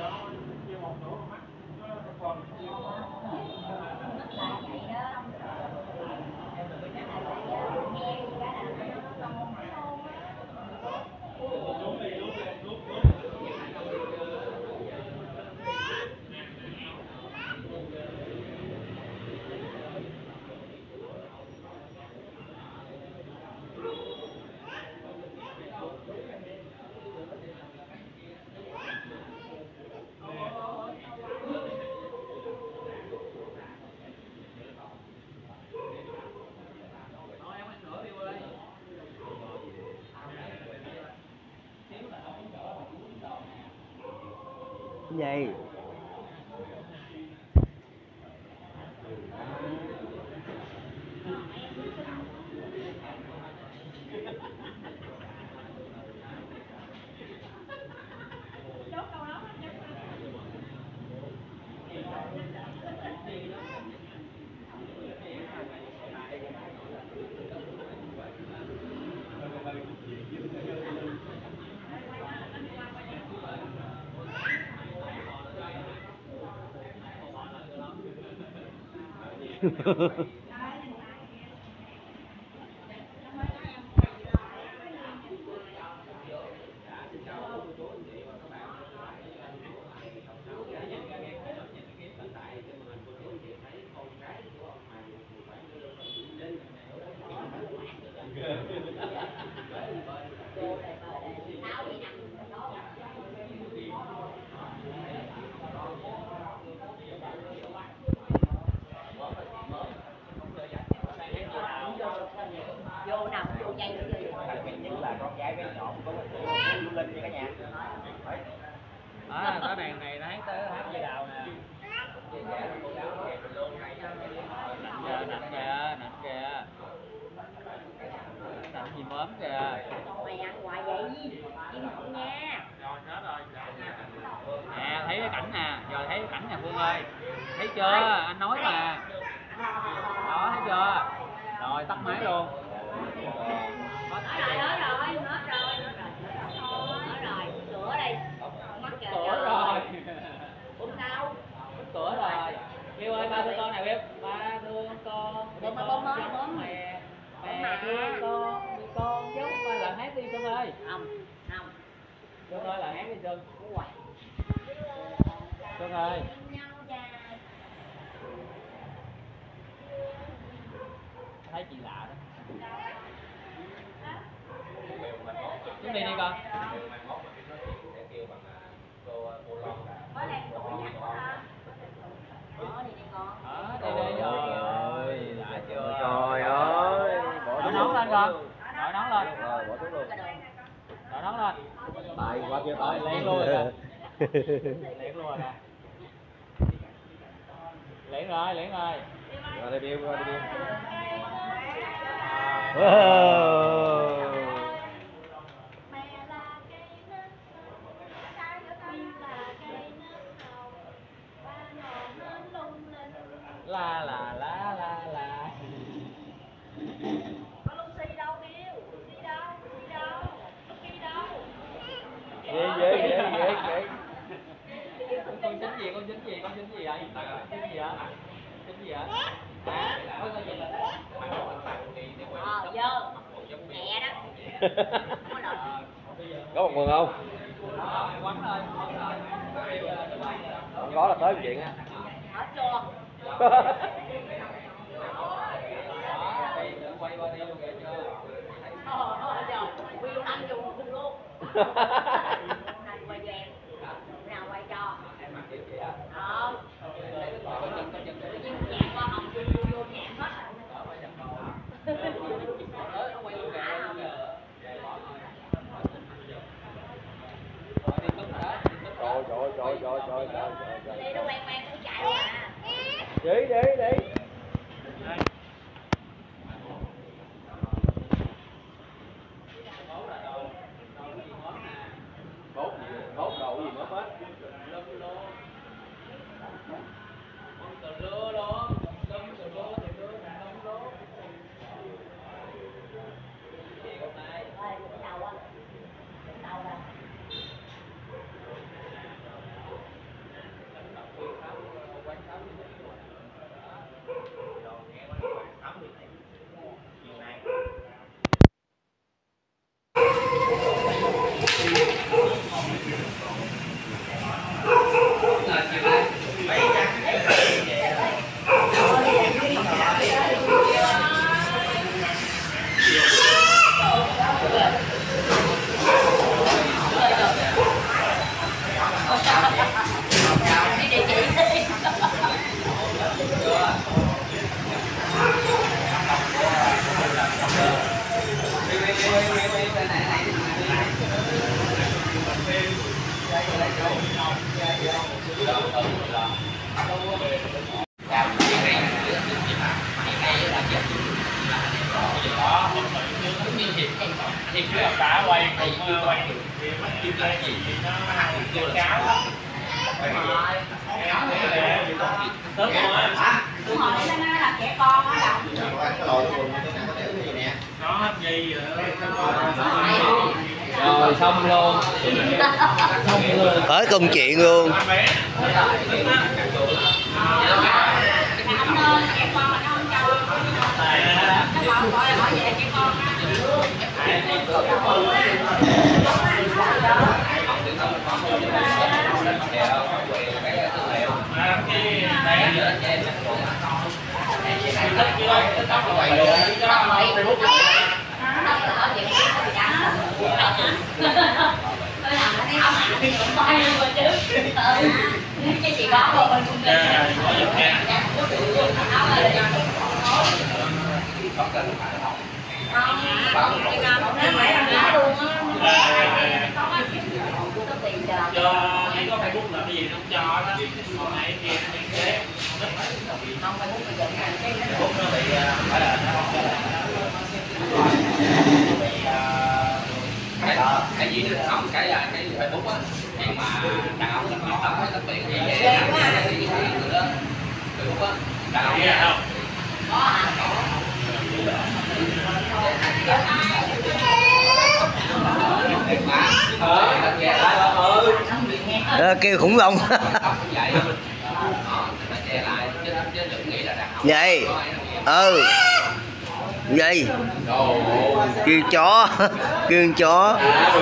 Cái gì? Vô nào vô dây nữa gì? Nhất là con gái bé nhỏ có một Du Linh nha cả nhà. Có đàn này nó hát dây đào nè. Nặng kìa. Nặng gì mớm kìa. Mày ăn hoài vậy? Im không nha. Nè, thấy cái cảnh nè, giờ thấy cái cảnh nè Phương ơi. Thấy chưa? Anh nói mà. Đó, thấy chưa? Rồi, tắt máy luôn. Sửa đi. Mắc kìa. Sửa rồi. Uống sao? Sửa rồi. Bill ơi, ba thương con này Bill. Ba thương con. Bấm mẹ. Mẹ thương con giống ba là hát đi Xuân ơi. Không. Xuân ơi là hát đi Xuân. Xuân ơi. Thấy chị lạ đó. Xuống đi con. Có đang tuổi nhắc quá hả? Đi con. Đây rồi. Đã chưa? Trời ơi. Đội nón lên con. Đội nón lên. Rồi bỏ xuống luôn. Đội nón lên. Tại qua kia tại Lén luôn rồi. Lén luôn rồi nè. Lén rồi. Rồi đây Bill, La. Có Lucy đâu Bill? Lucy đâu? Lucy đâu? Gì? Con chính gì vậy? Chính gì hả? Chính gì hả? Dơ. Mẹ đó. Có một mừng không? Quánh rồi. Không có là tới chuyện á. Hết chưa? Quay qua đi luôn kìa chưa? Trời, Bill ăn dùng luôn. Hành quay cho em. Nào quay cho. Không. Nhạc qua học vô nhạc hết. Trời. Đi nó quen cứ chạy luôn à. Đi. Bốt đồ gì nữa hết. thì cứ cả quay cùng quay thì mất chim lên gì nó cáo lắm. Tớt luôn á. Tôi hỏi nó là trẻ con á đâu. Nó gì rồi xong luôn. Xong luôn. Tới công chuyện luôn. Anh ơi, trẻ con mà nó không cho. Nó gọi vậy là trẻ con á. Cái chị có rồi mình cũng cho hay có Facebook là cái gì nó không cho đó, còn này kia nó miễn chế không phải muốn bây giờ cái Facebook nó bị phải là nó không Cái gì nữa không, cái Facebook á, nhưng mà đàn ông nó không có đặc biệt gì vậy đó. Facebook á, đàn ông nghe không? Kêu khủng long. Vậy vậy kêu chó kêu chó.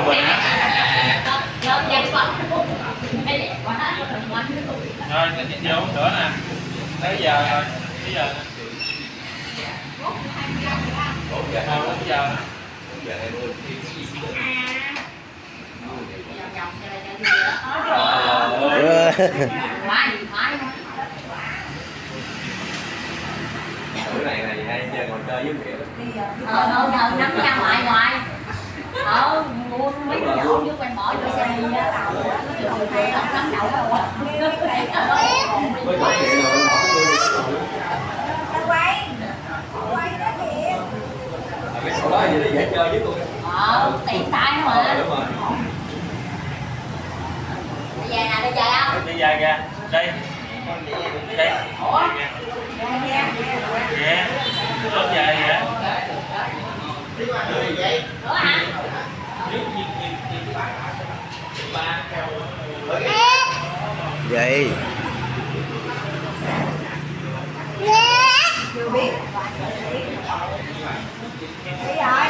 Rồi mình vô nữa nè, tới giờ rồi, bây giờ 4 giờ bữa này hay chơi ngồi chơi với Nghĩa. nắm ra ngoài ngoài mua mấy cái dầu với quanh bỏ vô xe đi á nắm đậu đâu Cái chỗ đó gì dễ chơi với tôi. tiện tay mà đi về nè, đi về không? đi ra kìa, đây đây Ủa? dạ lớn dài vậy Nữa hả? Vậy Chưa biết. Đi rồi.